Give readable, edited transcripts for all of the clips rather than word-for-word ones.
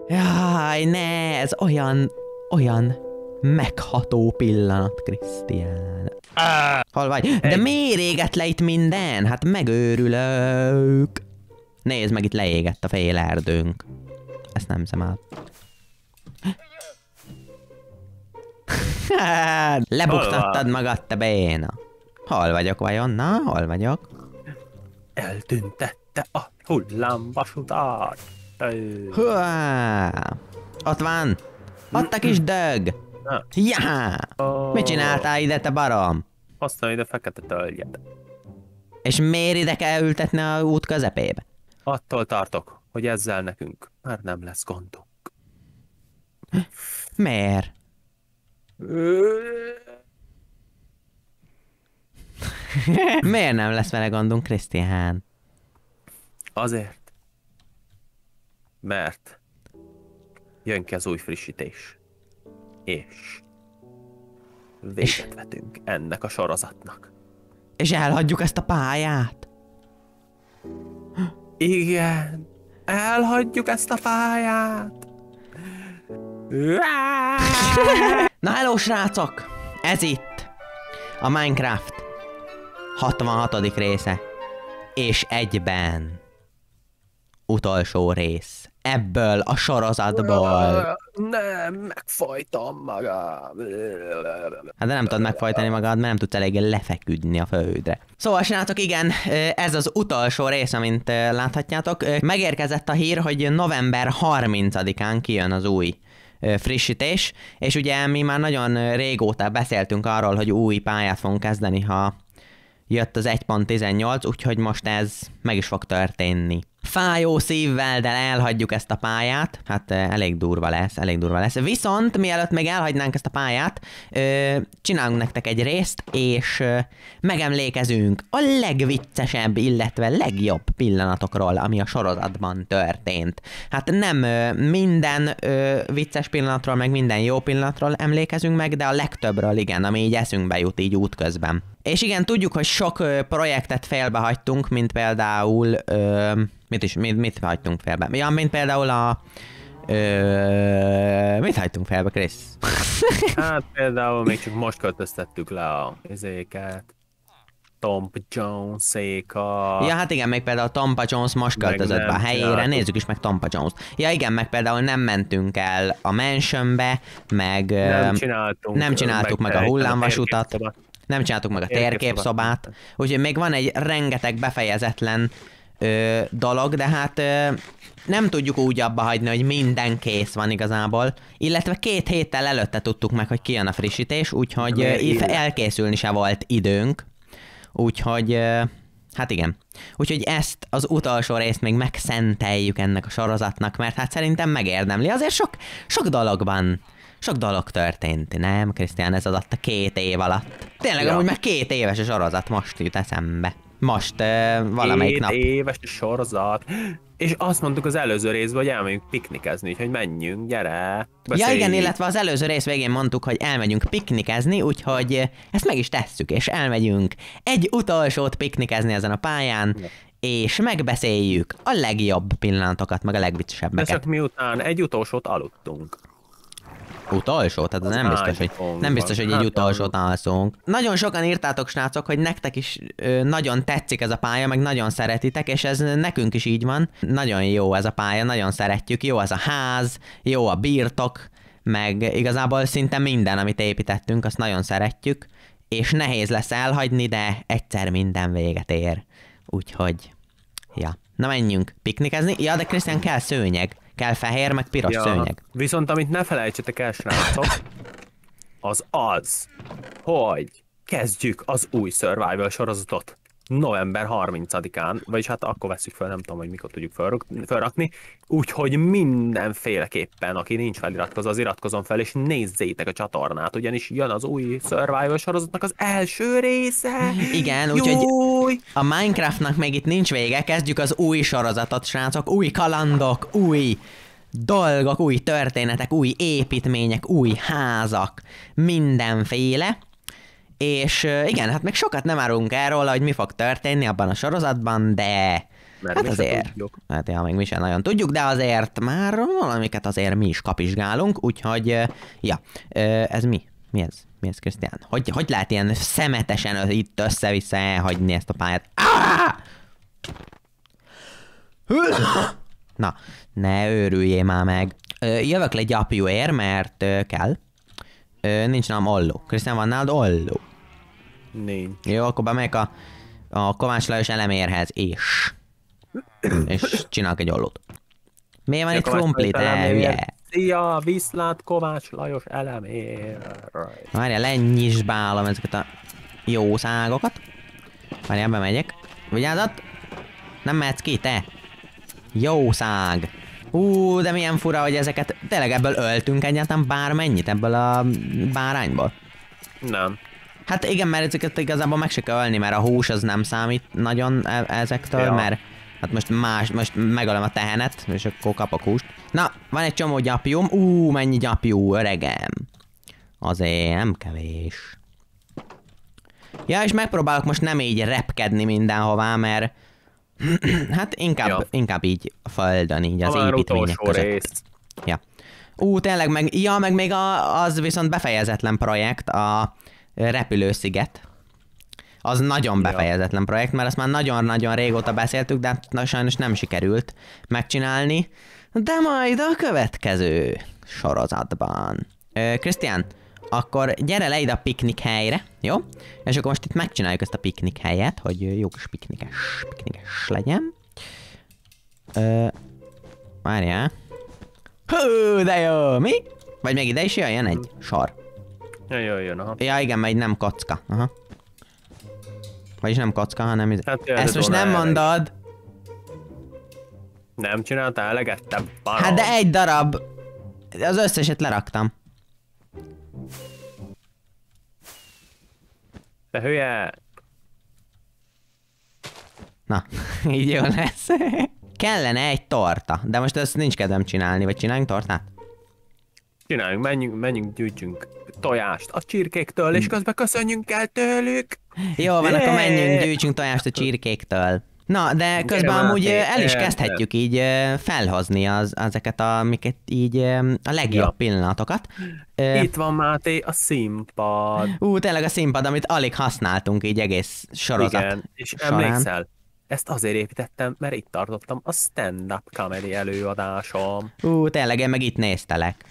Jaj, ne, ez olyan megható pillanat, Krisztián. Hol vagy? De miért égett le itt minden? Hát megőrülök. Nézd meg, itt leégett a fél erdőnk. Ezt nem hiszem el. Lebuktattad magad, te béna. Hol vagyok vajon? Na, hol vagyok? Eltüntette a hullámvasutat. Húá! Ott van! Ott a kis dög! Ja! Mit csináltál ide, te barom? Hoztam ide fekete tölgyet. És miért ide kell ültetni a út közepébe? Attól tartok, hogy ezzel nekünk már nem lesz gondunk. Miért? Miért nem lesz vele gondunk, Krisztián? Azért, mert jön ki az új frissítés, és véget vetünk ennek a sorozatnak. És elhagyjuk ezt a pályát? Igen, elhagyjuk ezt a pályát. Na hello, srácok! Ez itt a Minecraft 66. része, és egyben utolsó rész ebből a sorozatból. Nem, megfojtam magam. Hát de nem tudod megfojtani magad, mert nem tudsz eléggé lefeküdni a földre. Szóval srácok, igen, ez az utolsó rész, amint láthatjátok. Megérkezett a hír, hogy november 30-án kijön az új frissítés, és ugye mi már nagyon régóta beszéltünk arról, hogy új pályát fogunk kezdeni, ha jött az 1.18, úgyhogy most ez meg is fog történni. Fájó szívvel, de elhagyjuk ezt a pályát. Hát elég durva lesz. Viszont mielőtt még elhagynánk ezt a pályát, csinálunk nektek egy részt, és megemlékezünk a legviccesebb, illetve legjobb pillanatokról, ami a sorozatban történt. Hát nem minden vicces pillanatról, meg minden jó pillanatról emlékezünk meg, de a legtöbbről igen, ami így eszünkbe jut így útközben. És igen, tudjuk, hogy sok projektet félbehagytunk, mint például... Mit hagytunk félbe? Ja, mint például a... mit hagytunk félbe, Krisz? Hát például még csak most költöztettük le a izéket. Tompa Jones-ékat. Ja, hát igen, még például Tompa Jones most költözött be a helyére, nézzük is meg Tompa Jones. Ja igen, meg például nem mentünk el a mansionbe, meg nem csináltuk meg a hullámvasutat. Nem csináltuk meg a térképszobát, úgyhogy még van egy rengeteg befejezetlen dolog, de hát nem tudjuk úgy abba hagyni, hogy minden kész van igazából, illetve 2 héttel előtte tudtuk meg, hogy kijön a frissítés, úgyhogy elkészülni se volt időnk, úgyhogy hát igen. Úgyhogy ezt az utolsó részt még megszenteljük ennek a sorozatnak, mert hát szerintem megérdemli. Azért sok dolog történt, nem, Krisztián, ez alatt a 2 év alatt. Tényleg amúgy meg 2 éves a sorozat, most jut eszembe. Most valamelyik nap. 2 éves a sorozat. És azt mondtuk az előző részben, hogy elmegyünk piknikezni, hogy menjünk, gyere. Beszéljük. Ja igen, illetve az előző rész végén mondtuk, hogy elmegyünk piknikezni, úgyhogy ezt meg is tesszük, és elmegyünk egy utolsót piknikezni ezen a pályán, és megbeszéljük a legjobb pillanatokat, meg a legviccesebbeket. De csak miután egy utolsót aludtunk. Utolsó? Tehát az nem biztos, hogy egy utolsót alszunk. Nagyon sokan írtátok, srácok, hogy nektek is nagyon tetszik ez a pálya, meg nagyon szeretitek, és ez nekünk is így van. Nagyon jó ez a pálya, nagyon szeretjük, jó ez a ház, jó a birtok, meg igazából szinte minden, amit építettünk, azt nagyon szeretjük, és nehéz lesz elhagyni, de egyszer minden véget ér. Úgyhogy, ja. Na menjünk piknikezni. Ja, de Krisztián, kell szőnyeg. Kell fehér, meg piros szőnyeg. Viszont amit ne felejtsetek el, srácok, az, hogy kezdjük az új Survival sorozatot november 30-án, vagyis hát akkor veszük fel, nem tudom, hogy mikor tudjuk felrakni, úgyhogy mindenféleképpen, aki nincs feliratkozva, az iratkozom fel, és nézzétek a csatornát, ugyanis jön az új Survival sorozatnak az első része. Igen, úgyhogy a Minecraftnak még itt nincs vége, kezdjük az új sorozatot, srácok, új kalandok, új dolgok, új történetek, új építmények, új házak, mindenféle. És igen, hát még sokat nem árulunk erről, hogy mi fog történni abban a sorozatban, de Mert Hát mi se azért. tudjuk. Hát ja, még mi sem nagyon tudjuk, de azért már valamiket azért mi is kapizsgálunk, úgyhogy, ja, ez mi? Mi ez? Mi ez, Krisztián? Hogy lehet ilyen szemetesen itt össze-vissza elhagyni ezt a pályát? Na, ne őrüljél már meg. Jövök le gyapjúért, mert kell. Nincs nálam olló. Krisztián, van nálad olló? Nincs. Jó, akkor bemegyek a Kovács Lajos elemérhez, és csinálok egy ollót. Miért van itt krumpli, te hülye? Szia, viszlát Kovács Lajos elemér. Várjál, lenyisbálom ezeket a jó szágokat. Várjál, bemegyek. Vigyázat! Nem mehetsz ki, te! Jó szág! De milyen fura, hogy ezeket tényleg ebből öltünk egyáltalán bármennyit ebből a bárányból. Nem. Hát igen, mert ezeket igazából meg se kell ölni, mert a hús az nem számít nagyon ezektől, ja. Mert hát most megölöm a tehenet, és akkor kapok húst. Na, van egy csomó gyapjúm. Mennyi gyapjú, öregem. Azért nem kevés. Ja, és megpróbálok most nem így repkedni mindenhová, mert hát inkább így a földön, így az építmények között. Rész. Ja. Tényleg, meg még az viszont befejezetlen projekt, a repülősziget. Az nagyon befejezetlen projekt, mert ezt már nagyon-nagyon régóta beszéltük, de sajnos nem sikerült megcsinálni. De majd a következő sorozatban. Krisztián, akkor gyere le ide a piknik helyre, jó? És akkor most itt megcsináljuk ezt a piknik helyet, hogy jó kis piknikes legyen. Várjál. De jó, mi? Vagy még ide is jöjjön egy sor. Jöjjön, aha. Ja igen, mert nem kocka. Aha. Vagyis nem kocka, hanem... Hát, ezt most nem mondod. Nem csináltál eleget, te barom. Hát de egy darab. Az összeset leraktam. Te hülye! Na, így jó lesz. Kellene egy torta, de most ezt nincs kedvem csinálni, vagy csináljunk tortát? Csináljunk, menjünk, gyűjtsünk tojást a csirkéktől, és közben köszönjünk el tőlük. Jó van, akkor menjünk, gyűjtsünk tojást a csirkéktől. Na, de közben amúgy el is kezdhetjük így felhozni ezeket amiket így a legjobb pillanatokat. Itt van, Máté, a színpad. Tényleg a színpad, amit alig használtunk így egész sorozat. Igen, és emlékszel, ezt azért építettem, mert itt tartottam a stand-up comedy előadásom. Tényleg, én meg itt néztelek.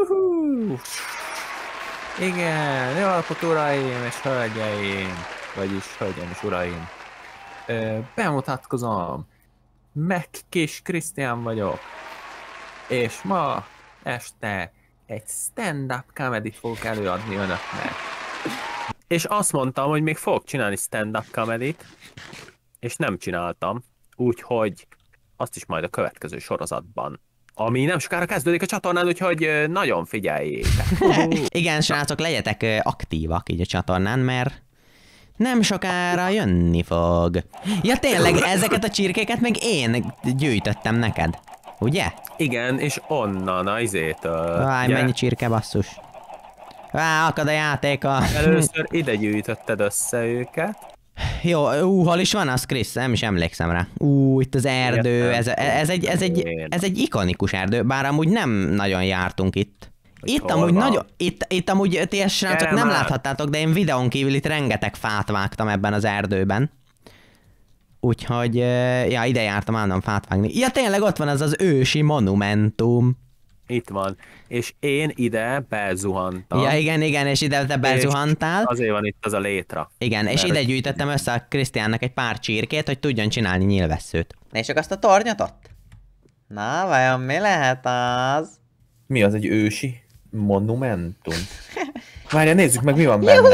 Igen, jó napot uraim és hölgyeim, vagyis hölgyeim és uraim. Bemutatkozom, Megkis Krisztián vagyok, és ma este egy stand-up comedy fogok előadni önöknek. És azt mondtam, hogy még fogok csinálni stand-up comedy-t, és nem csináltam, úgyhogy azt is majd a következő sorozatban. Ami nem sokára kezdődik a csatornán, úgyhogy nagyon figyeljétek. Igen, srácok, legyetek aktívak így a csatornán, mert nem sokára jönni fog. Ja tényleg, ezeket a csirkéket meg én gyűjtöttem neked, ugye? Igen, és onnan a izétől. Mennyi csirke basszus. Akad a játéka. Először ide gyűjtötted össze őket. Jó, hol is van az, Krisz? Nem is emlékszem rá. Itt az erdő, ez egy ikonikus erdő, bár amúgy nem nagyon jártunk itt. Itt amúgy ti srácok nem láthattátok, de én videón kívül itt rengeteg fát vágtam ebben az erdőben. Úgyhogy, ja, ide jártam állandóan fát vágni. Ja, tényleg ott van az ősi monumentum. Itt van. És én ide bezuhantam. Ja, igen, és ide te bezuhantál. Azért van itt az a létra. Igen, és ide gyűjtöttem össze a Krisztiánnak egy pár csirkét, hogy tudjon csinálni nyílvesszőt. Nézzük azt a tornyot ott? Na, vajon mi lehet az? Mi az, egy ősi monumentum? Várjál, nézzük meg, mi van benne.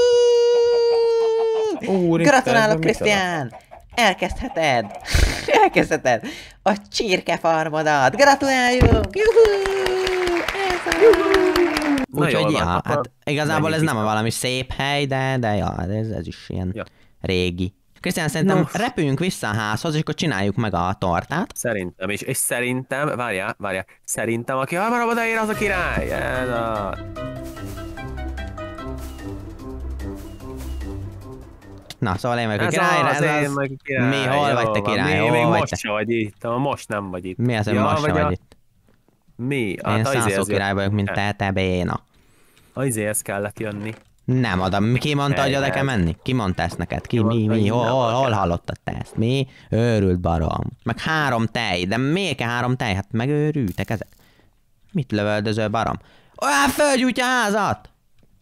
Gratulálok, Krisztián! Elkezdheted a csirkefarmodat. Gratuláljuk! Úgyhogy ja, hát igazából ez nem valami szép hely, de ja, ez is ilyen régi. Krisztián, szerintem repüljünk vissza a házhoz, és akkor csináljuk meg a tortát. Szerintem is, és szerintem, várjál, szerintem aki hamarabb odaér, az a király. Na, szóval én vagyok a Ez király, az, ez én az. meg a király. Mi, hol Jó vagy te van. király? Még Hol vagy most te? se vagy itt, most nem vagy itt. Mi az, hogy Ja, most se vagy itt? Mi? Én Hát Szászó király vagyok, mint te béna. Izéhez kellett jönni. Nem oda, ki mondta, hogy oda kell menni? Ki mondta ezt neked? Ki, mondta, hogy nem hol oda kell. hallottad te ezt? Mi? Őrült barom. Meg 3 tej, de miért kell 3 tej? Hát megőrültek ezek. Mit lövöldöző barom? Olyan földgyújtja a házat!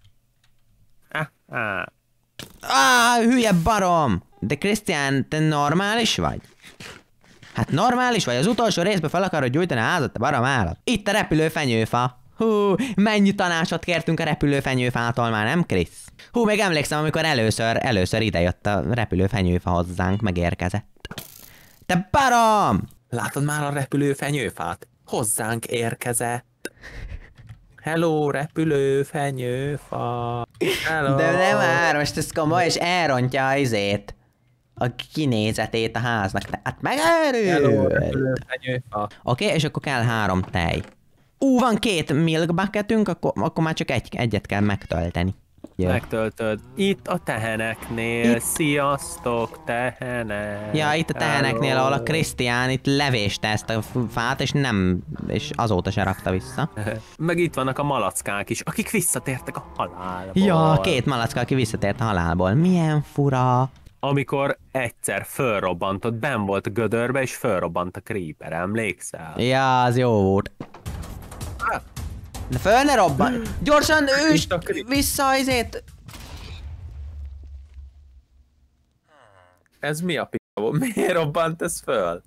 Hülye barom! De Krisztián, te normális vagy? Hát normális vagy? Az utolsó részben fel akarod gyújtani a házat, te barom állat. Itt a repülőfenyőfa. Hú, mennyi tanácsot kértünk a repülőfenyőfától már, nem Krisz? Hú, még emlékszem, amikor először idejött a repülőfenyőfa hozzánk, megérkezett. Te barom! Látod már a repülőfenyőfát? Hozzánk érkezett. Hello, repülőfenyőfa. Hello. De már, most ez komoly, és elrontja a izét. A kinézetét a háznak. Hát Hello, megőrült. repülőfenyőfa. Oké, és akkor kell 3 tej. Van 2 milk bucketünk, akkor már csak egyet kell megtölteni. Jó. Megtöltöd. Itt a teheneknél. Itt. Sziasztok, tehenek. Ja, itt a teheneknél, ahol a Krisztián itt levéste ezt a fát, és azóta se rakta vissza. Meg itt vannak a malackák is, akik visszatértek a halálból. Ja, 2 malacka, aki visszatért a halálból. Milyen fura. Amikor egyszer fölrobbantott, benn volt a gödörbe, és fölrobbant a creeper, emlékszel? Ja, az jó volt. De föl ne robban! Gyorsan üst vissza izét! Ez mi a p***a volt? Miért robbant ez föl?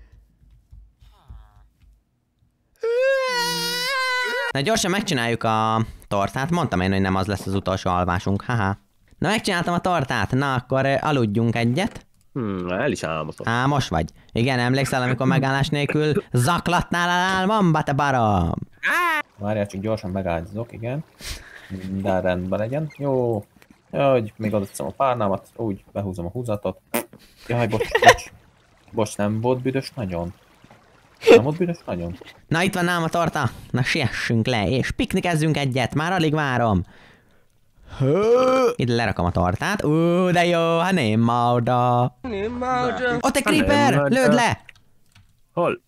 Na gyorsan megcsináljuk a tortát. Mondtam én, hogy nem az lesz az utolsó alvásunk. Haha. Na megcsináltam a tortát. Na akkor aludjunk egyet. El is álmodott. Álmos vagy? Igen, emlékszel, amikor megállás nélkül zaklatnál a álmomba, te barom? Várjál, csak gyorsan megállítok, igen. Minden rendben legyen. Jó. Hogy még adottam a párnámat, úgy behúzom a húzatot. Jaj, bocs. Bocs, nem volt büdös nagyon. Nem volt büdös nagyon. Na itt van nálam a torta. Na siessünk le, és piknikezzünk egyet. Már alig várom. Itt lerakom a tortát. De jó, ha nem ma oda. Ott egy creeper! nem, Lőd le! Hol?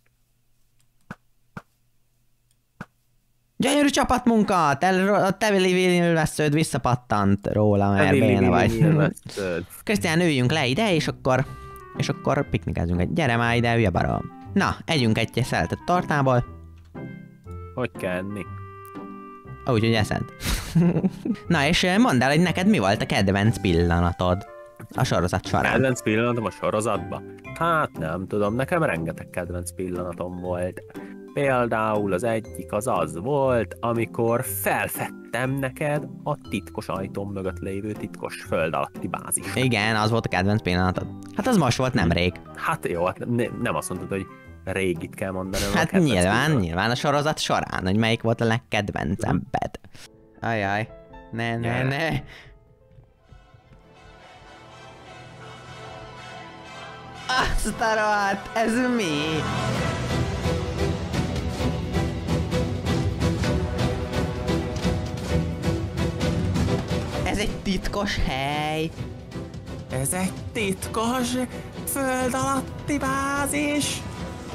Gyönyörű csapatmunka! A te vesződ visszapattant róla, mert béna vagy. Krisztián, üljünk le ide, és akkor piknikezzünk egy. Gyere már ide, hülye barom. Na, együnk egy szeltet tortából. Hogy kell enni? Úgyhogy eszed. Na, és mondd el, hogy neked mi volt a kedvenc pillanatod a sorozat során. Kedvenc pillanatom a sorozatban? Hát nem tudom, nekem rengeteg kedvenc pillanatom volt. Például az egyik az volt, amikor felfedtem neked a titkos ajtóm mögött lévő titkos föld alatti bázis. Igen, az volt a kedvenc pillanatod. Hát az most volt nemrég. Hát jó, hát nem azt mondtad, hogy régit kell mondani. Hát nyilván a sorozat során, hogy melyik volt a legkedvencebbed. Ajaj, ne. Azt a rohadt, ez mi? Ez egy titkos hely. Ez egy titkos föld alatti bázis.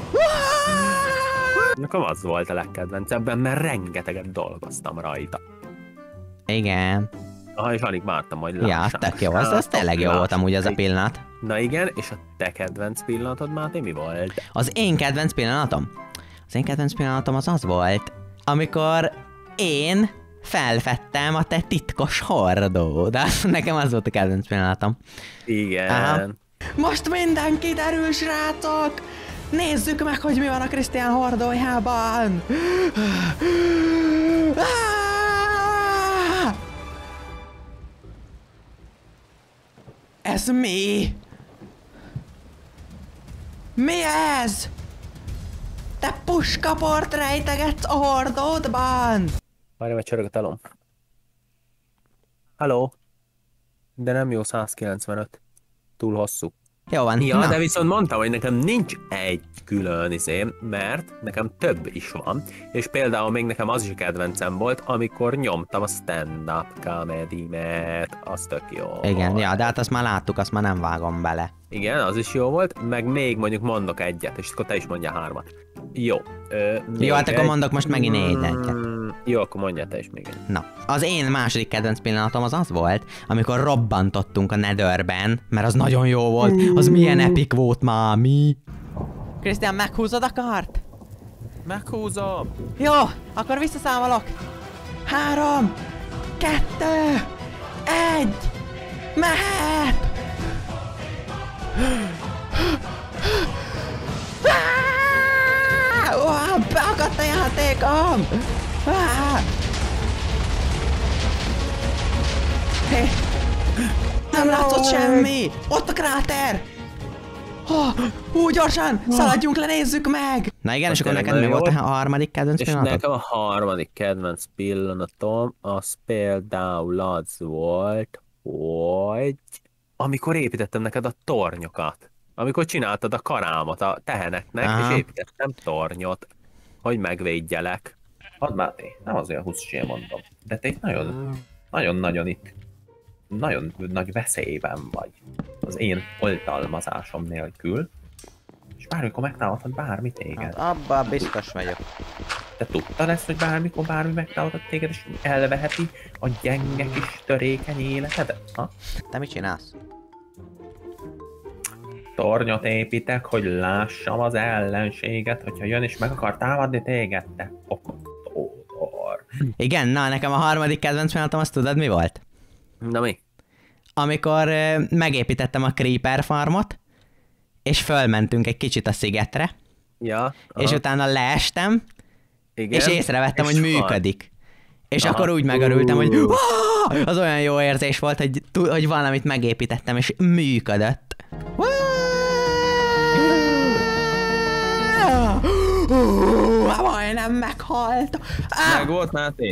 Nekem az volt a legkedvencebben, mert rengeteget dolgoztam rajta. Igen. És alig vártam, hogy Ja, lássam. tök jó, az tényleg jó volt amúgy az a pillanat. Na igen, és a te kedvenc pillanatod, Máté, mi volt? Az én kedvenc pillanatom? Az én kedvenc pillanatom az volt, amikor én felfedtem a te titkos hordód. Nekem az volt a kedvenc pillanatom. Igen. Aha. Most minden kiderül, srácok! Nézzük meg, hogy mi van a Krisztián hordójában! Ez mi? Mi ez? Te puskaport rejtegetsz a hordódban? Várj, vagy csörög a telom. Halló? De nem jó 195. Túl hosszú. Jó van. Ja, Na. de viszont mondtam, hogy nekem nincs egy külön mert nekem több is van, és például még nekem az is kedvencem volt, amikor nyomtam a stand-up comedy-met, az tök jó. Igen, ja, de hát azt már láttuk, azt már nem vágom bele. Igen, az is jó volt, meg még mondjuk mondok egyet, és akkor te is mondja 3. Jó. Jó, hát akkor mondok most megint egyet. Jó, akkor mondja te is még egy. Na, az én második kedvenc pillanatom az volt, amikor robbantottunk a Netherben, mert az nagyon jó volt. Az milyen epic volt, mámi. Krisztián, meghúzod a kart? Meghúzom! Jó, akkor visszaszámolok. 3, 2, 1, mehet! Beakadt a játékom! Nem látszott semmi! Ott a kráter! Gyorsan! Szaladjunk le, nézzük meg! Na igen, és akkor neked mi volt a harmadik kedvenc És pillanatod? nekem a harmadik kedvenc pillanatom, az például az volt, hogy amikor építettem neked a tornyokat. Amikor csináltad a karámat a teheneknek, Aha. és építettem tornyot, hogy megvédjelek. Hadd Máté, nem azért húzsél mondom, de te itt nagyon-nagyon itt nagyon nagy veszélyben vagy az én oltalmazásom nélkül, és bármikor megtámadhat bármi téged. Abba biztos vagyok. Te tudtad ezt, hogy bármikor bármi megtámadhat téged, és elveheti a gyenge kis törékeny életedet? Ha? Te mit csinálsz? Tornyot építek, hogy lássam az ellenséget, hogyha jön és meg akar támadni téged, te okottódor. Igen, na nekem a harmadik kedvenc pillanatom, azt tudod mi volt? Na mi? Amikor megépítettem a Creeper farmot, és fölmentünk egy kicsit a szigetre, Ja. és utána leestem, igen. és észrevettem, És hogy van. működik. És Aha. akkor úgy megörültem, hogy az olyan jó érzés volt, hogy valamit megépítettem, és működött. Majdnem meghalt. Meg volt, Máté?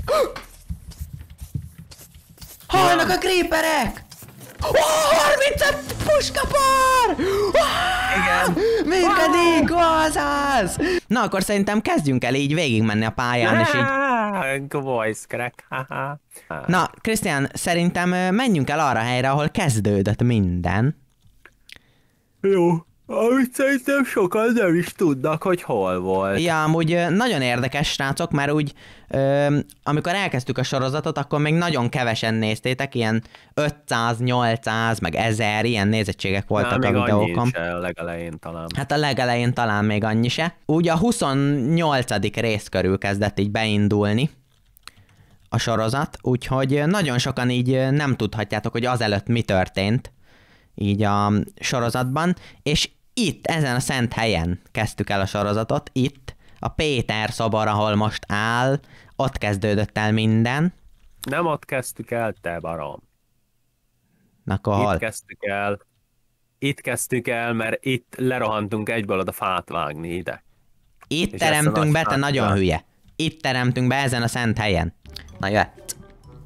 Halnak a creeperek! 35 puskapar! Igen. Működik, azaz! Na akkor szerintem kezdjünk el így végigmenni a pályán, és így... Voice crack, haha. Na, Krisztián, szerintem menjünk el arra a helyre, ahol kezdődött minden. Jó. Amit szerintem sokan nem is tudnak, hogy hol volt. Ja, amúgy nagyon érdekes, srácok, mert úgy, amikor elkezdtük a sorozatot, akkor még nagyon kevesen néztétek, ilyen 500, 800, meg 1000, ilyen nézettségek voltak a videókon. A legelején talán. Hát a legelején talán még annyi se. Úgy a 28. rész körül kezdett így beindulni a sorozat, úgyhogy nagyon sokan így nem tudhatjátok, hogy azelőtt mi történt így a sorozatban, és itt, ezen a szent helyen kezdtük el a sorozatot, itt, a Péter szobor, ahol most áll, ott kezdődött el minden. Nem ott kezdtük el, te barom. Na, akkor hol? Itt kezdtük el, mert itt lerohantunk egyből oda fát vágni ide. Itt és teremtünk ezt a be, nagy te nagyon fát- hülye. Itt teremtünk be ezen a szent helyen. Na, jött.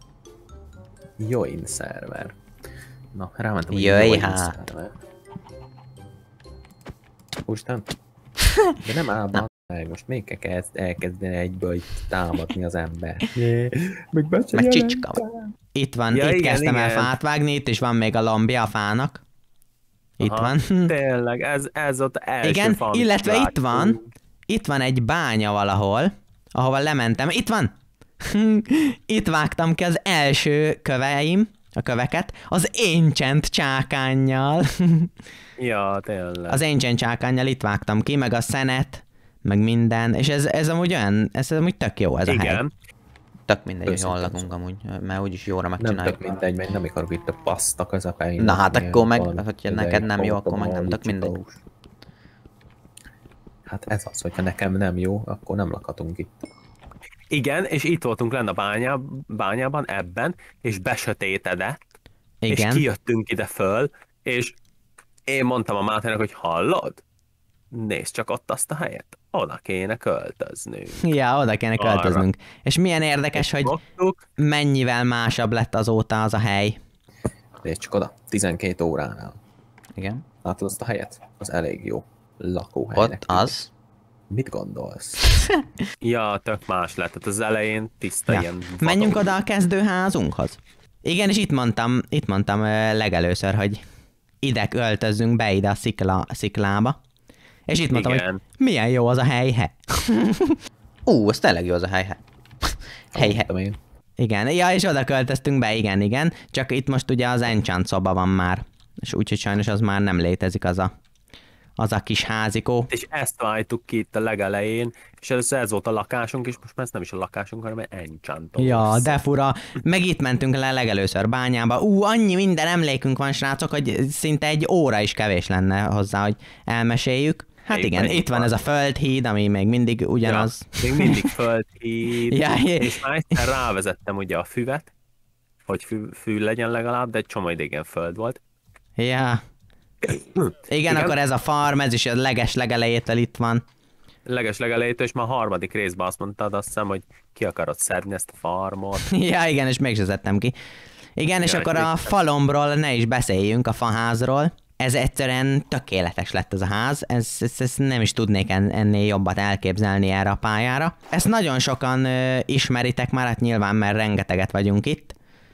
Join szerver. Na, rámentem, hogy Jöjj join hát. szerver. Úristen. De nem állban meg, most még kell elkezdeni egyből itt támadni az ember. Meg csicska van. Itt van, Ja, itt igen, kezdtem el igen. fát vágni, itt is van még a lombja a fának. Itt Aha, van. Tényleg, ez ott első Igen, fa, amit illetve itt vágtunk. van, itt van egy bánya valahol, ahova lementem. Itt van! Itt vágtam ki az első a köveket, az Ancient csákánnyal. Ja, tényleg. Az Ancient csákánnyal itt vágtam ki, meg a szenet, meg minden, és ez amúgy olyan, ez amúgy tök jó ez a hely. Igen. Tök mindegy, hogy hol Őszintén lakunk amúgy, mert úgyis jóra Nem megcsináljuk. tök mindegy, mert nem akarok itt a paszta közepén. Na hát Ilyen akkor meg, valami hogyha idején neked nem jó, akkor meg nem fogom tök mindegy. csipós. Hát ez az, hogyha nekem nem jó, akkor nem lakhatunk itt. Igen, és itt voltunk lenne a bányában ebben, és besötétedett, Igen. és kijöttünk ide föl, és én mondtam a Mátének, hogy hallod? Nézd csak ott azt a helyet, oda kéne költöznünk. Ja, oda kéne Arra. költöznünk. És milyen érdekes, hogy Fogtuk, mennyivel másabb lett azóta az a hely. Nézd csak oda, 12 óránál. Igen. Látod azt a helyet? Az elég jó lakóhelynek. Ott az. Mit gondolsz? Ja, tök más lett. Tehát az elején tiszta Ja. ilyen... Menjünk oda a kezdőházunkhoz. Igen, és itt mondtam legelőször, hogy ide költözzünk be ide a sziklába. És itt mondtam, Igen. hogy milyen jó az a helyhe. Az tényleg jó az a helyhe. Helyhe. Mondtam én. Igen, ja, és oda költöztünk be, igen. Csak itt most ugye az enchant szoba van már. És úgyhogy sajnos az már nem létezik az a kis házikó. És ezt váltuk ki itt a legelején, és először ez volt a lakásunk, és most már ez nem is a lakásunk, hanem egy enchantos. Ja, de fura. Meg itt mentünk le legelőször bányába. Annyi minden emlékünk van, srácok, hogy szinte egy óra is kevés lenne hozzá, hogy elmeséljük. Hát Még igen, mennyi itt van van? ez a földhíd, ami még mindig ugyanaz. Ja, még mindig földhíd, Ja, és már egyszer rávezettem ugye a füvet, hogy fű legyen legalább, de egy csomó idegen föld volt. Ja. Igen, akkor ez a farm, ez is a legelejétől itt van. Legelejétől, és már a harmadik részben azt mondtad, azt hiszem, hogy ki akarod szedni ezt a farmot. Ja, igen, és mégsem szedtem ki. Igen, és Ja, akkor és a még- falomról ne is beszéljünk, a faházról. Ez egyszerűen tökéletes lett ez a ház, ez nem is tudnék ennél jobbat elképzelni erre a pályára. Ezt nagyon sokan ismeritek már, hát nyilván, mert rengeteget vagyunk itt.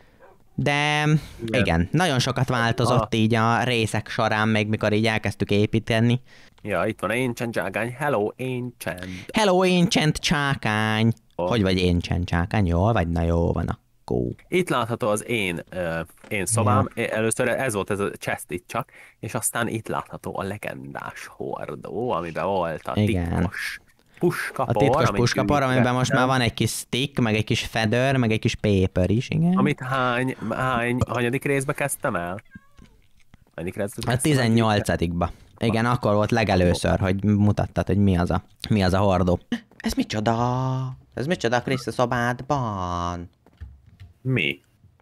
De igen, nagyon sokat változott így a részek során, még mikor így elkezdtük építeni. Ja, itt van Ancient Zságány. Hello, Ancient. Hello, Ancient csákány! Oh. Hogy vagy Ancient csákány? Jól vagy? Na jó van akkor. Itt látható az én szobám. Először ez volt ez a chest itt csak, és aztán itt látható a legendás hordó, amiben volt a Igen. titkos puskapor. A titkos amit puskapor, amiben most már gyűjtöttem, van egy kis stick, meg egy kis feather, meg egy kis paper is, igen. Amit hanyadik részbe kezdtem el? Hanyadik részbe A kezdtem el? 18-ba. Igen, akkor volt legelőször, hogy mutattad, hogy mi az a hordó. Ez micsoda? Ez micsoda, Krisz, a szobádban? Mi?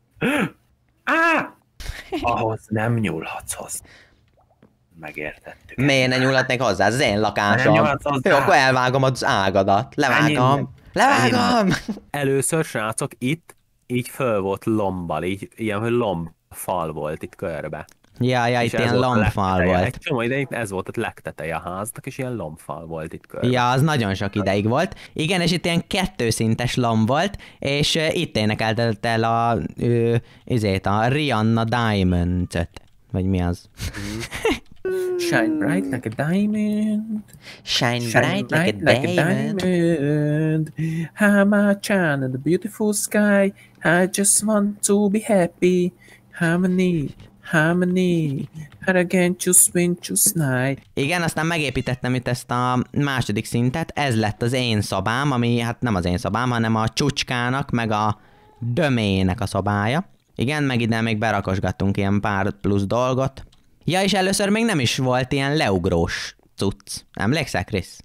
Ahhoz nem nyúlhatsz hozzá. Megértettük. Miért ne nyúlhatnék hozzá? Ez az én lakásom. Nem nyúlhatsz hozzá. Jó, akkor elvágom az ágadat. Levágom. Levágom. Először, srácok, itt így föl volt lombbal, így ilyen hogy lombfal volt itt körbe. Ja, És itt ez ilyen volt a lombfal legteteje. volt. Egy csomó ideig ez volt a legteteje a háznak, és ilyen lombfal volt itt körbe. Ja, az nagyon sok ideig volt. Igen, és itt ilyen kettőszintes lomb volt, és itt énekeltet el a Rihanna Diamond-öt. Vagy mi az? Shine bright like a diamond. Shine bright like a diamond. diamond. How much on the beautiful sky. I just want to be happy. Harmony, harmony. How again to swing to night. Igen, aztán megépítettem itt ezt a második szintet, ez lett az én szobám, ami hát nem az én szobám, hanem a Csucskának, meg a Dömének a szobája. Igen, meg ide még berakosgattunk ilyen pár plusz dolgot. Ja, és először még nem is volt ilyen leugrós cucc. Emlékszel, Krisz?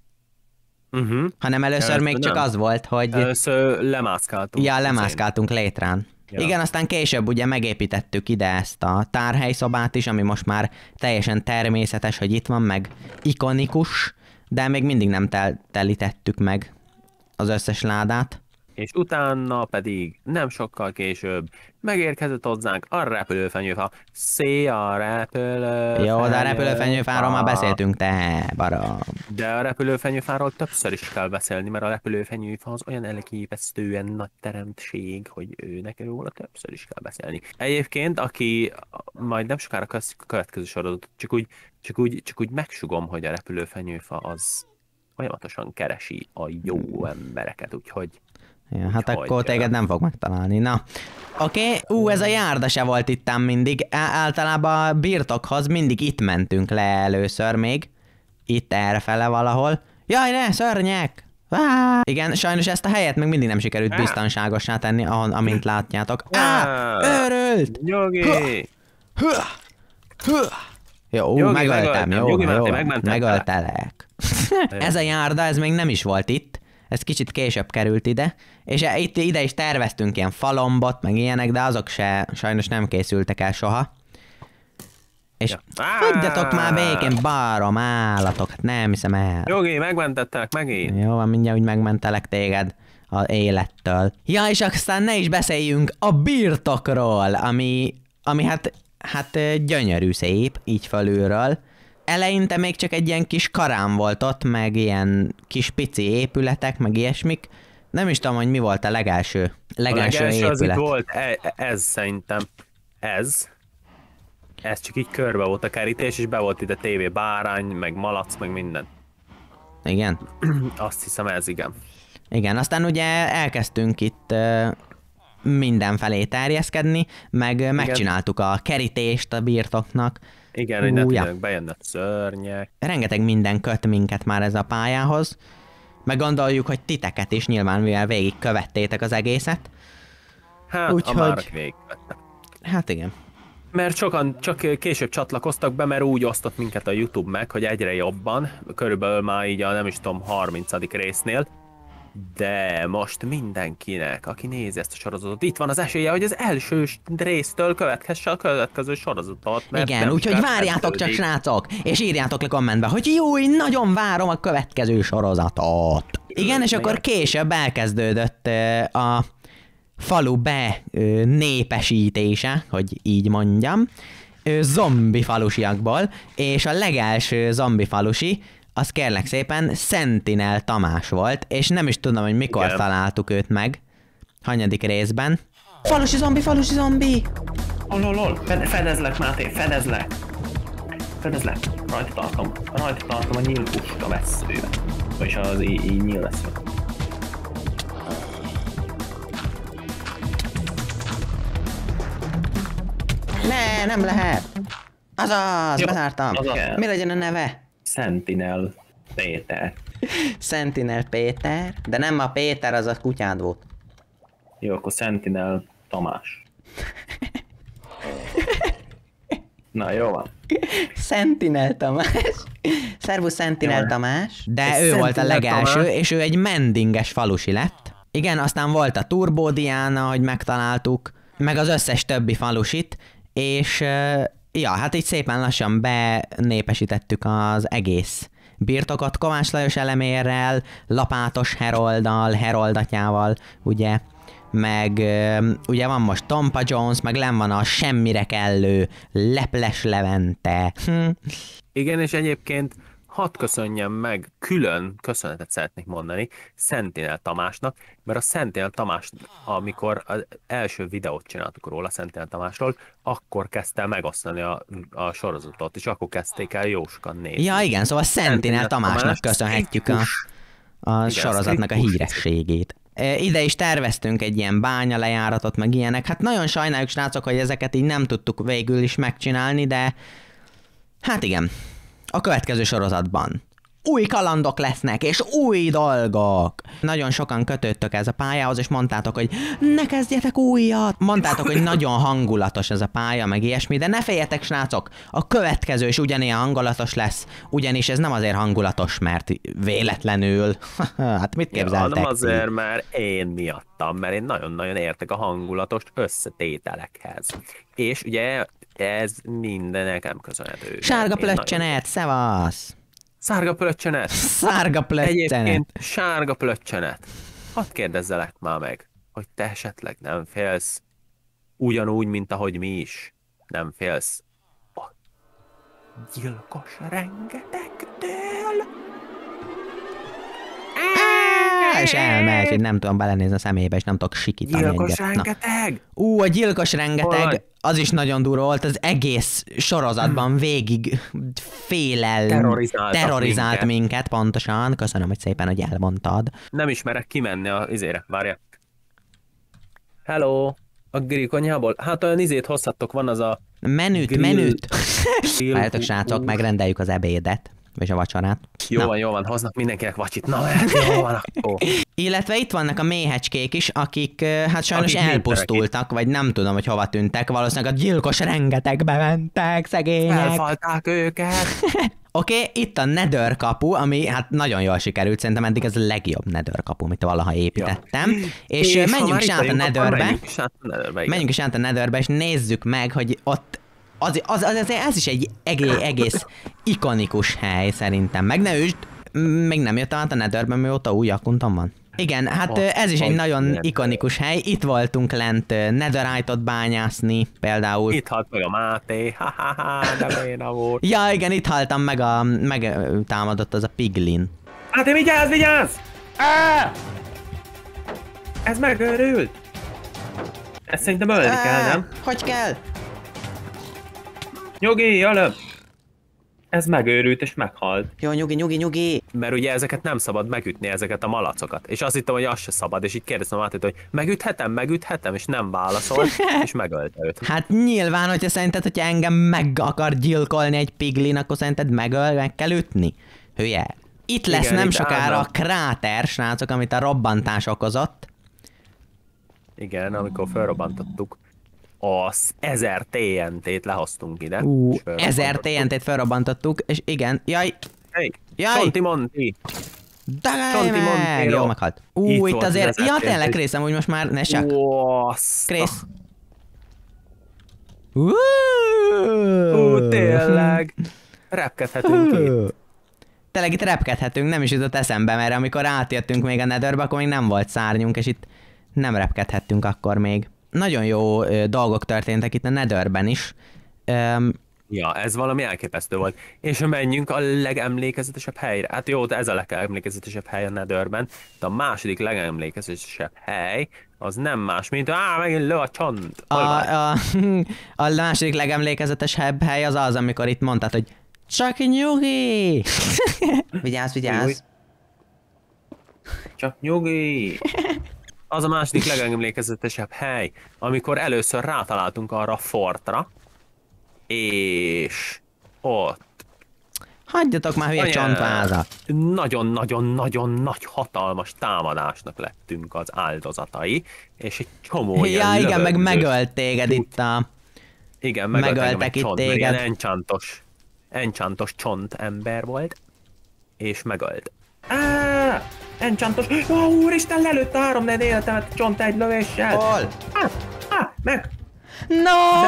Hanem először Először még csak nem. az volt, hogy... Először lemászkáltunk. Ja, lemászkáltunk létrán. Ja. Igen, aztán később ugye megépítettük ide ezt a tárhelyszobát is, ami most már teljesen természetes, hogy itt van, meg ikonikus, de még mindig nem telítettük meg az összes ládát. És utána pedig nem sokkal később megérkezett hozzánk a repülőfenyőfa. Szia, repülőfenyőfa! Jó, de a repülőfenyőfáról már beszéltünk, te barom. De a repülőfenyőfáról többször is kell beszélni, mert a repülőfenyőfa az olyan elképesztően nagy teremtség, hogy őnek róla többször is kell beszélni. Egyébként, aki majd nem sokára a következő sorozatot, csak úgy megsugom, hogy a repülőfenyőfa az folyamatosan keresi a jó embereket, úgyhogy Ja, hát Úgyhogy, akkor téged nem fog megtalálni, na. Oké, ez a járda se volt ittán mindig. Általában a birtokhoz mindig itt mentünk le először még. Itt errefele valahol. Jaj, ne, szörnyek! Igen, sajnos ezt a helyet még mindig nem sikerült biztonságosá tenni, amint látjátok. Őrült! Nyugi! Jó, Jogi, megöltem, jó, Jogi, jó, megmentettelek. megöltelek. Ez a járda, ez még nem is volt itt. Ez kicsit később került ide, és ide is terveztünk ilyen falombot, meg ilyenek, de azok se sajnos nem készültek el soha. És hagyjatok már békén, barom állatok, hát nem hiszem el. Jogi, megmentettelek megint. Jó van, mindjárt úgy megmentelek téged az élettől. Ja, és aztán ne is beszéljünk a birtokról, ami hát gyönyörű szép, így felülről. eleinte még csak egy ilyen kis karám volt ott, meg ilyen kis pici épületek, meg ilyesmik. Nem is tudom, hogy mi volt a legelső legelső az itt épület. volt, ez szerintem, ez csak így körbe volt a kerítés, és be volt ide tévé, bárány, meg malac, meg minden. Igen? Azt hiszem ez, igen. Igen, aztán ugye elkezdtünk itt mindenfelé terjeszkedni, meg megcsináltuk a kerítést a birtoknak. Igen, hogy ne tudjanak bejönni a szörnyek. Rengeteg minden köt minket már ez a pályához. Meg gondoljuk, hogy titeket is nyilván, mivel végig követtétek az egészet. Hát, úgyhogy... a márak végigvettek. Hát igen. Mert sokan csak később csatlakoztak be, mert úgy osztott minket a YouTube meg, hogy egyre jobban, körülbelül már így a nem is tudom 30. résznél, de most mindenkinek, aki nézi ezt a sorozatot, itt van az esélye, hogy az első résztől következse a következő sorozatot. Igen, úgyhogy várjátok csak, srácok, és írjátok le kommentbe, hogy jó, én nagyon várom a következő sorozatot. Igen, és akkor később elkezdődött a falu népesítése, hogy így mondjam, zombi falusiakból, és a legelső zombi falusi, az kérlek szépen Sentinel Tamás volt, és nem is tudom, hogy mikor találtuk őt meg. Hanyadik részben. Falusi zombi! Lol, fedezlek, Máté, fedezlek! Rajta tartom a nyílpuska veszőbe. Vagyis az így nyíl vesző. Nem lehet! Azaz, Jó, bezártam. Mi legyen a neve? Sentinel Péter. Sentinel Péter? De nem a Péter, az a kutyád volt. Jó, akkor Sentinel Tamás. Na, jó van. Sentinel Tamás. Szervusz Sentinel Tamás. De ő volt a Sentinel legelső, Tamás. és ő egy mendinges falusi lett. Igen, aztán volt a Turbo Diana, hogy megtaláltuk, meg az összes többi falusit, és ja, hát így szépen lassan benépesítettük az egész birtokot Kovács Lajos elemérrel, Lapátos Herolddal, Heroldatjával, ugye, meg ugye van most Tompa Jones, meg lenn van a semmire kellő Leples Levente. Igen, és egyébként hadd köszönjem meg, külön köszönetet szeretnék mondani Sentinel Tamásnak, mert a Sentinel Tamás, amikor az első videót csináltuk róla Sentinel Tamásról, akkor kezdte el megosztani a sorozatot, és akkor kezdték el jósokan nézni. Ja igen, szóval Sentinel Tamásnak köszönhetjük a sorozatnak a hírességét. Ide is terveztünk egy ilyen bányalejáratot, meg ilyenek. Hát nagyon sajnáljuk, srácok, hogy ezeket így nem tudtuk végül is megcsinálni, de hát igen, a következő sorozatban új kalandok lesznek, és új dolgok. Nagyon sokan kötődtök ez a pályához, és mondtátok, hogy ne kezdjetek újat. Mondtátok, hogy nagyon hangulatos ez a pálya, meg ilyesmi, de ne féljetek, srácok, a következő is ugyanilyen hangulatos lesz, ugyanis ez nem azért hangulatos, mert véletlenül. Hát mit képzeltek? Nem azért, mert én miattam, mert én nagyon-nagyon értek a hangulatos összetételekhez. És ugye ez minden nekem köszönhető. Sárga plöccsenet, szevasz! Sárga plöccsenet! Sárga plöccsenet! Egyébként sárga plöccsenet. Hadd kérdezzelek már meg, hogy te esetleg nem félsz ugyanúgy, mint ahogy mi is nem félsz a gyilkos rengetegtől. És elmegy, hogy nem tudom belenézni a szemébe, és nem tudok sikítani Gyilkos egyet. rengeteg! A gyilkos rengeteg, Hol? az is nagyon durva volt, az egész sorozatban végig terrorizált minket, pontosan. Köszönöm, hogy szépen, hogy elmondtad. Nem ismerek kimenni a izére, várja. Hello! A grill konyhából? Hát olyan izét hozhattok, van az a... Menüt. grill- Várjatok, srácok, megrendeljük az ebédet, vagy a vacsorát. Jó van, hoznak mindenkinek vacsit. Na, mert jó van akkor. Illetve itt vannak a méhecskék is, akik hát sajnos Akik elpusztultak, vagy nem tudom, hogy hova tűntek, valószínűleg a gyilkos rengetegbe mentek, szegények. Elfalták őket. Oké, itt a Nether kapu, ami hát nagyon jól sikerült, szerintem eddig ez a legjobb Nether kapu, amit valaha építettem. És ha menjünk már is itt át a vagyunk, akkor Netherbe, menjünk is át a Netherbe, igen. és nézzük meg, hogy ott ez is egy egész ikonikus hely szerintem. Meg ne üsd, még nem jöttem át a Netherbe, mióta új akkuntom van. Igen, hát ez is egy nagyon ikonikus hely. Itt voltunk lent netherite-ot bányászni például. Itt halt meg a Máté, ha-ha-ha, de béna volt. Ja, igen, itt haltam meg támadott az a piglin. Máté, vigyázz, vigyázz! Ez megőrült! Ezt szerintem ölni kell, nem? Hogy kell? Nyugi, előbb! Ez megőrült és meghalt. Jó, nyugi. Mert ugye ezeket nem szabad megütni, ezeket a malacokat. És azt hittem, hogy az se szabad, és így kérdeztem Mátét, hogy megüthetem, és nem válaszolt, és megölte őt. Hát nyilván, hogyha szerinted, hogyha engem meg akar gyilkolni egy piglin, akkor szerinted meg kell ütni? Hülye. Itt lesz Igen, nem itt sokára állnak. a kráter, srácok, amit a robbantás okozott. Igen, amikor felrobbantottuk, az 1000 TNT-t lehoztunk ide. és 1000 felrobbantottuk. TNT-t felrobbantottuk, és igen, jaj, Hey, Jaj! Csonti Monti! dagálj Csonti meg! Montero. Jó, meghalt. Itt Itt volt azért, az ja 1000 tényleg TNT. Krészem, úgy most már ne csak. Oszta. Krész. Tényleg. Repkedhetünk itt. Tényleg itt repkedhetünk, nem is jutott eszembe, mert amikor átjöttünk még a Netherbe, akkor még nem volt szárnyunk, és itt nem repkedhettünk akkor még. Nagyon jó dolgok történtek itt a Netherben is. Ja, ez valami elképesztő volt. És menjünk a legemlékezetesebb helyre. Hát jó, de ez a legemlékezetesebb hely a Netherben, de a második legemlékezetesebb hely az nem más, mint megint lő a csont. A második legemlékezetesebb hely az az, amikor itt mondtad, hogy csak nyugi! Vigyázz! Csak nyugi! Az a második legemlékezetesebb hely, amikor először rátaláltunk arra a fortra, és ott Hagyjatok már hülye csontvázat! nagyon-nagyon-nagyon nagy hatalmas támadásnak lettünk az áldozatai, és egy csomó ilyen Ja, igen, meg lövöldös- megölt téged itt a... Igen, megöltek itt csont, téged. Ilyen enchantos csont ember volt, és megölt. Enchantos! Úristen, lelőtt 3-4 életemet csont egy lövéssel! Hol? Meg! No!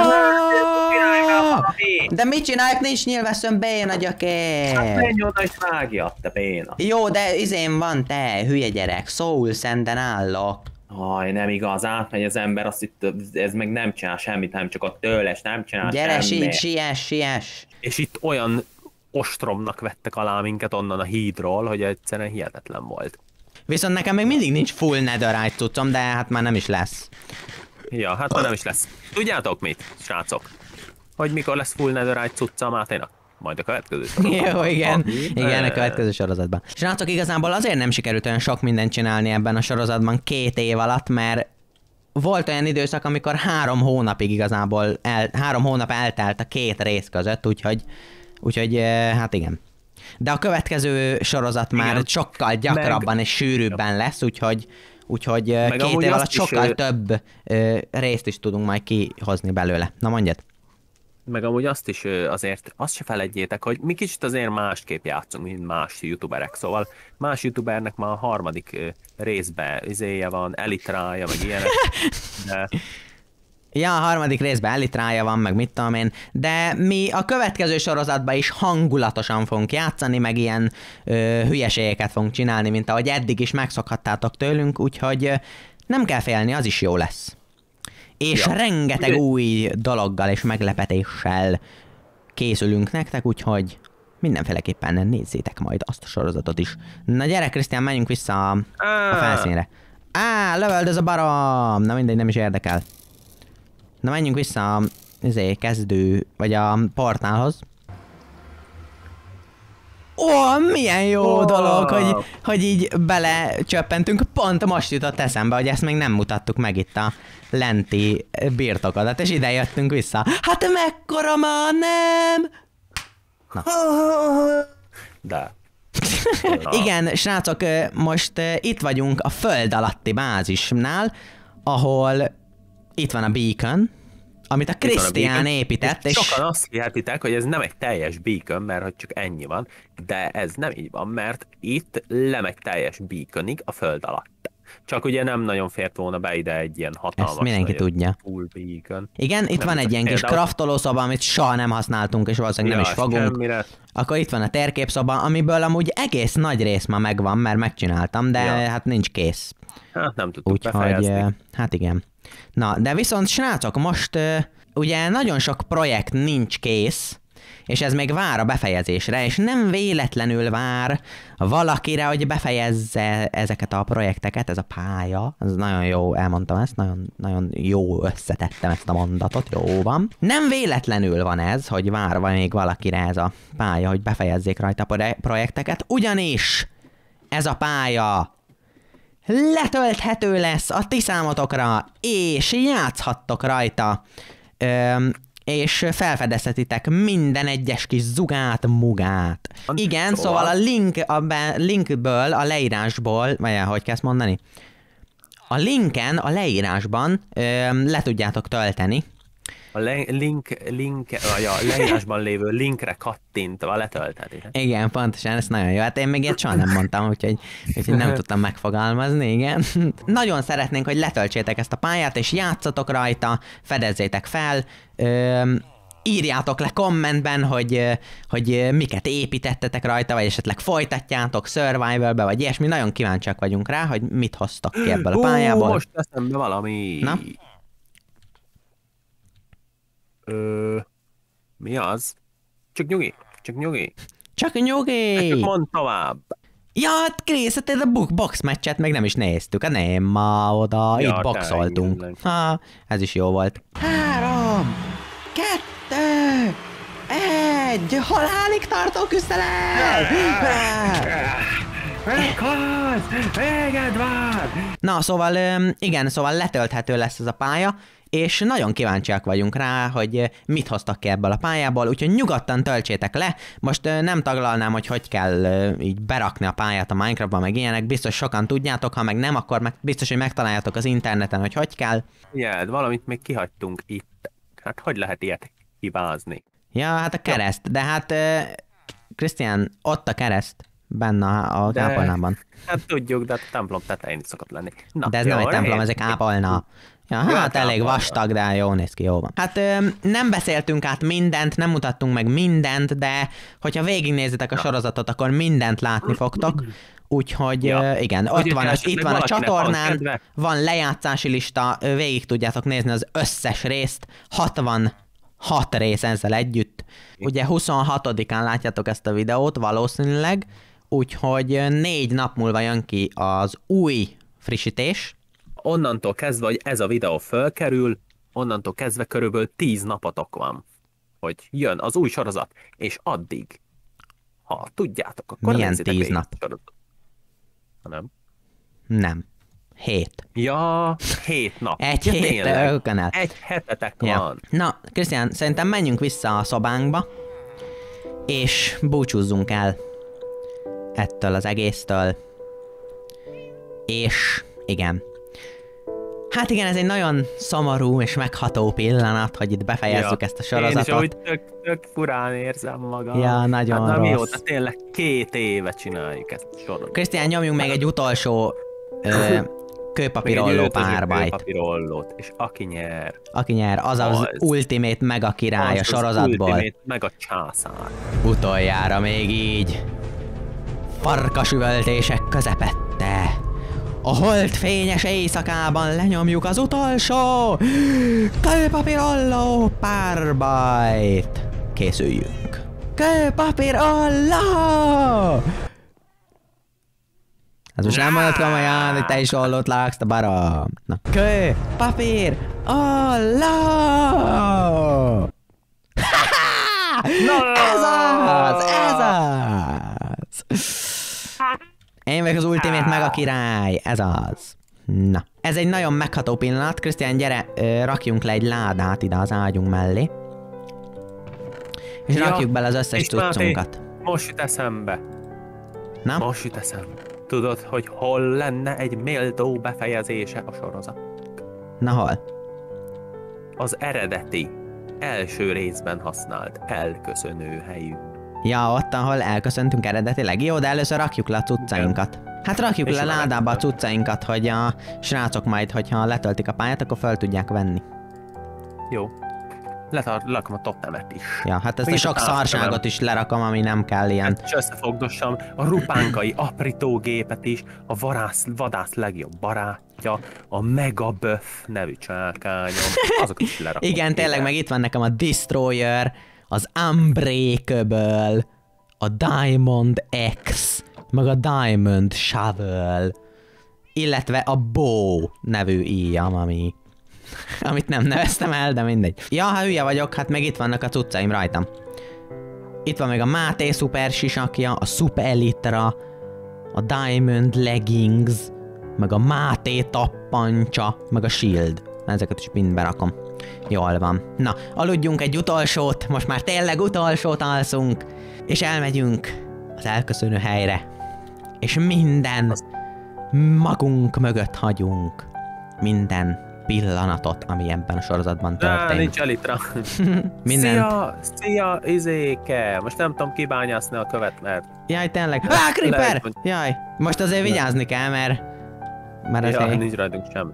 De De mit csinálják? Nincs nyilvesszön béna, gyökér! menj oda és vágja, te béna! Jó, de izén van te, hülye gyerek, Soul Sanden állok. Nem igaz, átmegy az ember, azt itt, ez meg nem csinál semmit, nem csak a tőles, nem csinál Gyere, semmit. siess! És itt olyan ostromnak vettek alá minket onnan a hídról, hogy egyszerűen hihetetlen volt. Viszont nekem még mindig nincs full netherite cuccom, de hát már nem is lesz. Ja, hát már nem is lesz. Tudjátok mit, srácok? Hogy mikor lesz full netherite cucca a Máténak? Majd a következő sorozatban. Jó, igen. Ami- Igen, a következő sorozatban. Srácok, igazából azért nem sikerült olyan sok mindent csinálni ebben a sorozatban 2 év alatt, mert volt olyan időszak, amikor 3 hónapig igazából, 3 hónap eltelt a 2 rész között, úgyhogy hát igen. De a következő sorozat már Igen. sokkal gyakrabban és sűrűbben lesz, úgyhogy 2 amúgy év azt alatt is, sokkal több részt is tudunk majd kihozni belőle. Na mondjad. Meg amúgy azt is azért, azt se feledjétek, hogy mi kicsit azért másképp játszunk, mint más youtuberek. Szóval más youtubernek már a harmadik részbe izéje van, elitrája, meg ilyenek. De Ja, a harmadik részben elitrája van, meg mit tudom én, de mi a következő sorozatban is hangulatosan fogunk játszani, meg ilyen hülyeségeket fogunk csinálni, mint ahogy eddig is megszokhattátok tőlünk, úgyhogy nem kell félni, az is jó lesz. És Ja. rengeteg új dologgal és meglepetéssel készülünk nektek, úgyhogy mindenféleképpen nézzétek majd azt a sorozatot is. Na gyere, Krisztián, menjünk vissza a felszínre. Lövöldöz a barom! Na mindegy, nem is érdekel. Na menjünk vissza a kezdő, vagy a portálhoz. Milyen jó dolog, hogy így belecsöppentünk. Pont most jutott eszembe, hogy ezt még nem mutattuk meg itt a lenti birtokodat, és ide jöttünk vissza. Hát mekkora már nem? De. Igen, srácok, most itt vagyunk a föld alatti bázisnál, ahol itt van a beacon, amit a Krisztián épített, és... Sokan azt hihetitek, hogy ez nem egy teljes beacon, mert hogy csak ennyi van, de ez nem így van, mert itt lemegy teljes beaconig a föld alatt. Csak ugye nem nagyon fért volna be ide egy ilyen hatalmas. Ezt mindenki tudja. Full beacon. Igen, itt Nem van egy csak ilyen kis például- craftolószoba, amit soha nem használtunk, és valószínűleg nem is fogunk. Semmire. Akkor itt van a térképszoba, amiből amúgy egész nagy rész már megvan, mert megcsináltam, de hát nincs kész. Hát nem tudtuk Úgyhogy, befejezni. hát igen. Na, de viszont srácok, most ugye nagyon sok projekt nincs kész, és ez még vár a befejezésre, és nem véletlenül vár valakire, hogy befejezze ezeket a projekteket, ez a pálya. Ez nagyon jó, elmondtam ezt, nagyon, nagyon jó összetettem ezt a mondatot, jó van. Nem véletlenül van ez, hogy vár még valakire ez a pálya, hogy befejezzék rajta a projekteket, ugyanis ez a pálya letölthető lesz a ti számotokra, és játszhattok rajta. És felfedezhetitek minden egyes kis zugát, mugát. Igen, szóval a linkből, a leírásból, vagy hogy kell ezt mondani? A linken, a leírásban le tudjátok tölteni. A leírásban lévő linkre kattintva letölteni. Igen, pontosan, ez nagyon jó. Hát én még ilyet soha nem mondtam, úgyhogy nem tudtam megfogalmazni, igen. Nagyon szeretnénk, hogy letöltsétek ezt a pályát, és játszatok rajta, fedezzétek fel, írjátok le kommentben, hogy miket építettetek rajta, vagy esetleg folytatjátok survivalbe, vagy ilyesmi. Nagyon kíváncsiak vagyunk rá, hogy mit hoztak ki ebből a pályából. Most eszembe valami. Na? Mi az? Csak nyugi. Csak nyugi! Mondd tovább. Ja, hát Krisz, hát ez a box meccset meg nem is néztük, hát nem ma oda, Ja, itt boxoltunk. tényleg. Ha, ez is jó volt. 3, 2, 1, halálig tartó küzdelem! Meghalsz! Véged van! Na, szóval igen, szóval letölthető lesz ez a pálya, és nagyon kíváncsiak vagyunk rá, hogy mit hoztak ki ebből a pályából, úgyhogy nyugodtan töltsétek le. Most nem taglalnám, hogy kell így berakni a pályát a Minecraftba, meg ilyenek, biztos sokan tudjátok, ha meg nem, akkor biztos, hogy megtaláljátok az interneten, hogy kell. Igen, valamit még kihagytunk itt. Hát hogy lehet ilyet hibázni? Ja, hát a kereszt, de hát Krisztián, ott a kereszt, benne a kápolnában. Hát tudjuk, de a templom tetején is szokott lenni. Na, De ez nem egy templom, ez egy kápolna. Ja, hát elég kápolna. vastag, de jó néz ki, jó van. Hát nem beszéltünk át mindent, nem mutattunk meg mindent, de hogyha végignézitek a sorozatot, akkor mindent látni fogtok. Úgyhogy igen, ott van, itt van a csatornán, van lejátszási lista, végig tudjátok nézni az összes részt, 66 rész ezzel együtt. Ugye 26-án látjátok ezt a videót valószínűleg, úgyhogy 4 nap múlva jön ki az új frissítés. Onnantól kezdve, hogy ez a videó fölkerül, onnantól kezdve körülbelül 10 napotok van, hogy jön az új sorozat, és addig, ha tudjátok, akkor milyen nézzétek 10 végig nap? a sorozatot. Ha nem? Nem. 7. Ja, 7 nap. Egy Ja, hét, tényleg. őkön el. Egy hetetek Ja. van. Na, Krisztián, szerintem menjünk vissza a szobánkba, és búcsúzzunk el ettől az egésztől. És igen. Hát igen, ez egy nagyon szomorú és megható pillanat, hogy itt befejezzük ezt a sorozatot. Én is úgy tök furán érzem magam. Ja, nagyon hát, rossz. mióta tényleg 2 éve csináljuk ezt a sorozatot. Krisztián, nyomjunk még egy utolsó kőpapírolló párbajt. Kőpapírollót, és aki nyer, Aki nyer, az az Ultimate Mega király a az sorozatból. Ultimate meg a császár. Utoljára még így. Farkasüvöltések közepette. A holdfényes éjszakában lenyomjuk az utolsó kőpapírolló párbajt. Készüljünk. Kőpapírolló! Ez most nem mondod komolyan, hogy te is ollót lágsz, te barom. Na. Kőpapírolló! Ez az! Ez az! Én meg az Ultimate meg a király, ez az. Na, ez egy nagyon megható pillanat. Krisztián, gyere, rakjunk le egy ládát ide az ágyunk mellé. És rakjuk bele az összes cuccunkat. Most jut eszembe. Na? Most jut eszembe. Tudod, hogy hol lenne egy méltó befejezése a sorozat? Na hol? Az eredeti, első részben használt elköszönő helyünk. Ja, ott, ahol elköszöntünk eredetileg. Jó, de először rakjuk le a cuccainkat. Hát rakjuk És le oda ládába a vettük. cuccainkat, hogy a srácok majd, hogyha letöltik a pályát, akkor fel tudják venni. Jó. Lerakom a totemet is. Ja, hát ezt Meg a is a sok szarságot távtömem. is lerakom, ami nem kell ilyen. És összefogdossam a rupánkai aprítógépet is, a vadász legjobb barátja, a Megaböff nevű csákányom, azokat is lerakom. Igen, tényleg, meg itt van nekem a Destroyer, az Unbreakable, a Diamond X, meg a Diamond Shovel, illetve a Bow nevű íjam, amit nem neveztem el, de mindegy. Ja, ha hülye vagyok, hát meg itt vannak a cuccaim rajtam. Itt van még a Máté szuper sisakja, a Super Elytra, a Diamond Leggings, meg a Máté tappancsa, meg a Shield. Ezeket is mind berakom. Jól van. Na, aludjunk egy utolsót, most már tényleg utolsót alszunk, és elmegyünk az elköszönő helyre. És minden magunk mögött hagyunk. Minden pillanatot, ami ebben a sorozatban történt. Nincs elitra. Minden. Szia, izéke! Most nem tudom kibányászni a követ, mert... Jaj, tényleg. Creeper! Lehet, hogy- Jaj, most azért vigyázni kell, mert Ja, azért... nincs rajtunk semmi.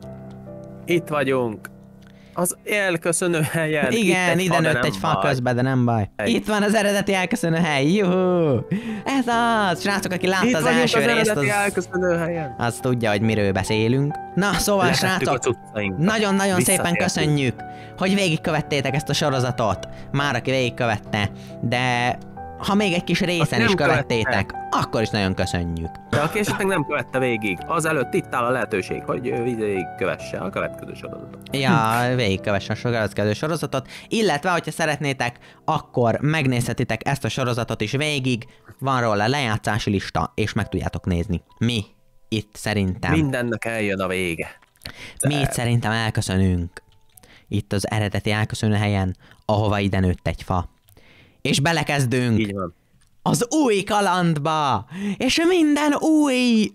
Itt vagyunk. Az elköszönő helyen. Igen, Itt ide de nőtt nem egy fa baj. közben, de nem baj. Egy. Itt van az eredeti elköszönő hely, juhú! Ez az! Srácok, aki látta Itt az vagyunk első az részt, eredeti az, elköszönő helyen. az tudja, hogy miről beszélünk. Na, szóval Letettük a srácok, cuccainkat. nagyon-nagyon szépen Visszatértünk. köszönjük, hogy végigkövettétek ezt a sorozatot. Már aki végigkövette, de ha még egy kis részen nem is követtétek, akkor is nagyon köszönjük. De aki esetleg nem követte végig, azelőtt itt áll a lehetőség, hogy végig kövesse a következő sorozatot. Ja, végigkövesse a következő sorozatot, illetve, hogyha szeretnétek, akkor megnézhetitek ezt a sorozatot is végig, van róla lejátszási lista, és meg tudjátok nézni. Mi itt szerintem, Mindennek eljön a vége. mi itt szerintem elköszönünk. Itt az eredeti elköszönő helyen, ahova ide nőtt egy fa. És belekezdünk Így van. az új kalandba, és minden új...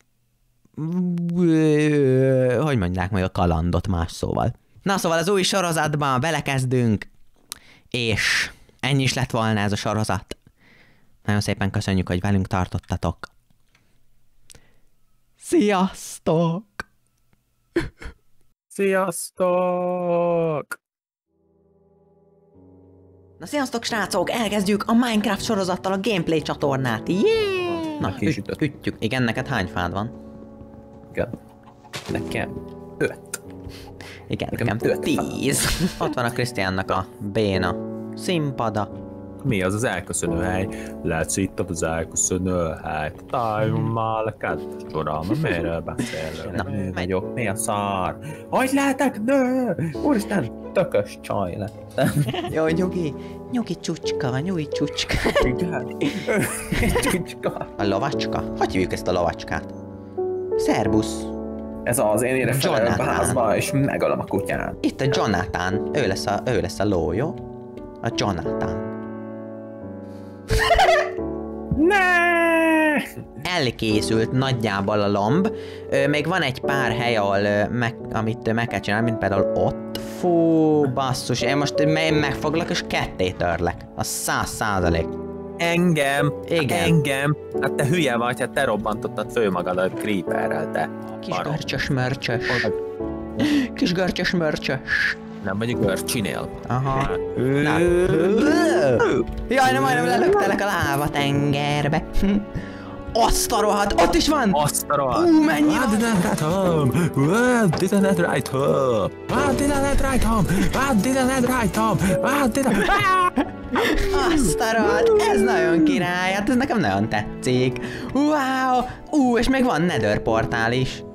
Hogy mondják meg a kalandot más szóval? Na szóval az új sorozatba belekezdünk, és ennyi is lett volna ez a sorozat. Nagyon szépen köszönjük, hogy velünk tartottatok. Sziasztok! Sziasztok! Na sziasztok srácok, elkezdjük a Minecraft sorozattal a gameplay csatornát. Yeah! Na, Kisütött. ütjük. Igen, neked hány fád van? Igen. Nekem 5. Igen, Nekem nekem öt 10. Ott van a Krisztiánnak a béna színpada. Mi az az elköszönő hely? Látsz itt az elköszönő hely. Tájunk már a kedves csoram, miről beszélünk? Na, Nő vagyok, mi a szar? Hogy lehetek nő? Úristen, tökös csaj lettem. Jó, nyugi. Nyugi csúcska, nyugi csúcska. Igen. Csücska. A lovacska? Hogy hívjuk ezt a lovacskát? Szerbusz. Ez az, én érek fel a Jonathan. házba, és megölöm a kutyát. Itt a Jonathan. Ő lesz a ló, jó? A Jonathan. Ne! Elkészült nagyjából a lomb. Még van egy pár hely, ahol amit meg kell csinálni, mint például ott. Fú, basszus, én most megfoglak és ketté törlek. Az 100%. Engem? Igen. Engem? Hát te hülye vagy, hát te robbantottad föl magad a creeperrel, te. Kis barom. görcsös mörcsös. Kis görcsös mörcsös. Nem vagy görcsinél. Aha. Na. Jaj, nem majdnem lelöktelek a láva tengerbe. Azt a rohadt, ott is van! Azt a rohadt. Mennyi Why didn't that home? Why didn't that right home? Why didn't that right home? Why didn't that right home? Why didn't... Azt a rohadt, ez nagyon király, hát ez nekem nagyon tetszik. Wow! És még van Nether portál is.